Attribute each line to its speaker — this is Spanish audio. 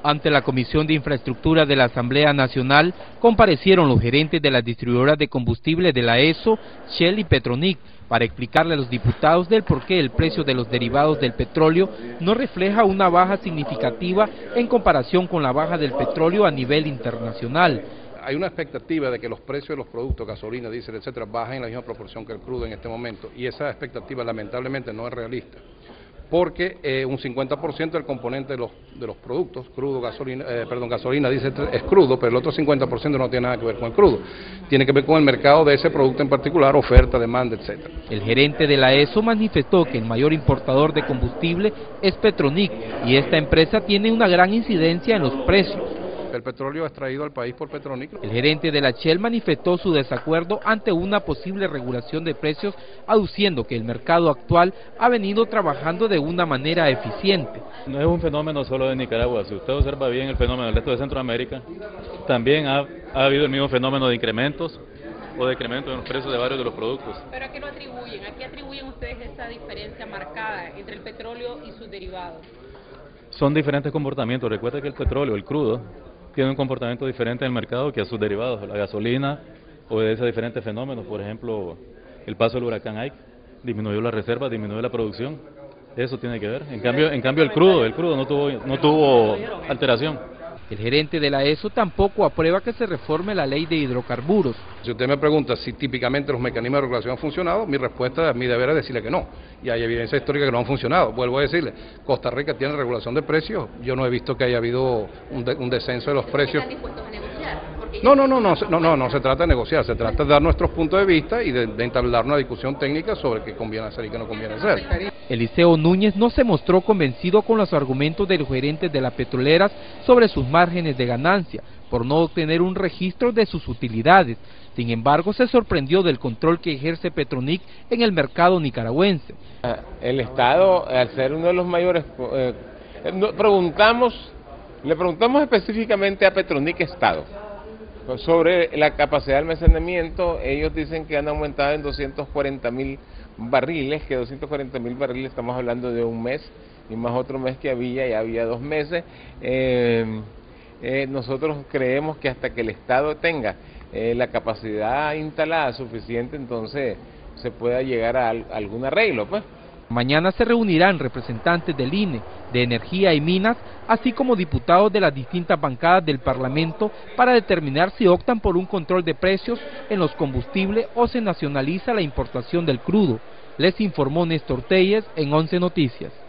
Speaker 1: Ante la Comisión de Infraestructura de la Asamblea Nacional, comparecieron los gerentes de las distribuidoras de combustible de la ESO, Shell y Petronic, para explicarle a los diputados del por qué el precio de los derivados del petróleo no refleja una baja significativa en comparación con la baja del petróleo a nivel internacional.
Speaker 2: Hay una expectativa de que los precios de los productos, gasolina, diésel, etcétera, bajen en la misma proporción que el crudo en este momento, y esa expectativa lamentablemente no es realista, porque un 50% del componente de los productos, crudo, gasolina, diésel, es crudo, pero el otro 50% no tiene nada que ver con el crudo, tiene que ver con el mercado de ese producto en particular, oferta, demanda, etcétera.
Speaker 1: El gerente de la ESO manifestó que el mayor importador de combustible es Petronic, y esta empresa tiene una gran incidencia en los precios.
Speaker 2: El petróleo es traído al país por Petronic.
Speaker 1: El gerente de la Shell manifestó su desacuerdo ante una posible regulación de precios, aduciendo que el mercado actual ha venido trabajando de una manera eficiente.
Speaker 3: No es un fenómeno solo de Nicaragua. Si usted observa bien el fenómeno del resto de Centroamérica, también ha habido el mismo fenómeno de incrementos o decrementos en los precios de varios de los productos.
Speaker 4: ¿Pero a qué lo atribuyen? ¿A qué atribuyen ustedes esa diferencia marcada entre el petróleo y sus derivados?
Speaker 3: Son diferentes comportamientos. Recuerda que el petróleo, el crudo, tiene un comportamiento diferente en el mercado que a sus derivados. La gasolina obedece a diferentes fenómenos, por ejemplo, el paso del huracán Ike disminuyó la reserva, disminuyó la producción, eso tiene que ver. En cambio el crudo no tuvo alteración.
Speaker 1: El gerente de la ESO tampoco aprueba que se reforme la ley de hidrocarburos.
Speaker 2: Si usted me pregunta si típicamente los mecanismos de regulación han funcionado, mi respuesta, mi deber es decirle que no. Y hay evidencia histórica que no han funcionado. Vuelvo a decirle, Costa Rica tiene regulación de precios, yo no he visto que haya habido un descenso de los precios.
Speaker 4: ¿Están dispuestos a negociar?
Speaker 2: No se trata de negociar, se trata de dar nuestros puntos de vista y de entablar una discusión técnica sobre qué conviene hacer y qué no conviene hacer.
Speaker 1: Eliseo Núñez no se mostró convencido con los argumentos de los gerentes de las petroleras sobre sus márgenes de ganancia, por no obtener un registro de sus utilidades. Sin embargo, se sorprendió del control que ejerce Petronic en el mercado nicaragüense.
Speaker 5: El Estado, al ser uno de los mayores, le preguntamos específicamente a Petronic Estado sobre la capacidad de almacenamiento. Ellos dicen que han aumentado en 240.000 barriles, que 240.000 barriles estamos hablando de un mes, y más otro mes que ya había 2 meses. Nosotros creemos que hasta que el Estado tenga la capacidad instalada suficiente, entonces se pueda llegar a algún arreglo, pues.
Speaker 1: Mañana se reunirán representantes del INE, de Energía y Minas, así como diputados de las distintas bancadas del Parlamento para determinar si optan por un control de precios en los combustibles o se nacionaliza la importación del crudo. Les informó Néstor Telles en 11 Noticias.